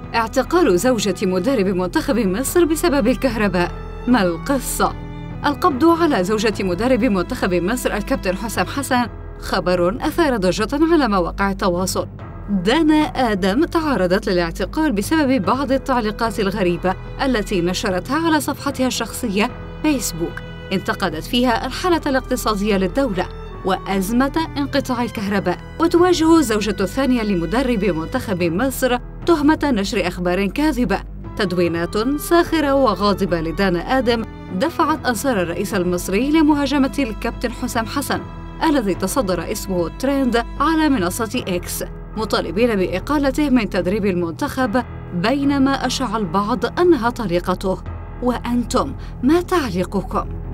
اعتقال زوجة مدرب منتخب مصر بسبب الكهرباء، ما القصة؟ القبض على زوجة مدرب منتخب مصر الكابتن حسام حسن خبر أثار ضجة على مواقع التواصل. دانا آدم تعرضت للاعتقال بسبب بعض التعليقات الغريبة التي نشرتها على صفحتها الشخصية فيسبوك، انتقدت فيها الحالة الاقتصادية للدولة وأزمة انقطاع الكهرباء. وتواجه زوجة الثانية لمدرب منتخب مصر تهمة نشر أخبار كاذبة. تدوينات ساخرة وغاضبة لدانا آدم دفعت أنصار الرئيس المصري لمهاجمة الكابتن حسام حسن الذي تصدر اسمه ترند على منصة إكس، مطالبين بإقالته من تدريب المنتخب، بينما أشاع البعض أنها طريقته. وأنتم ما تعليقكم؟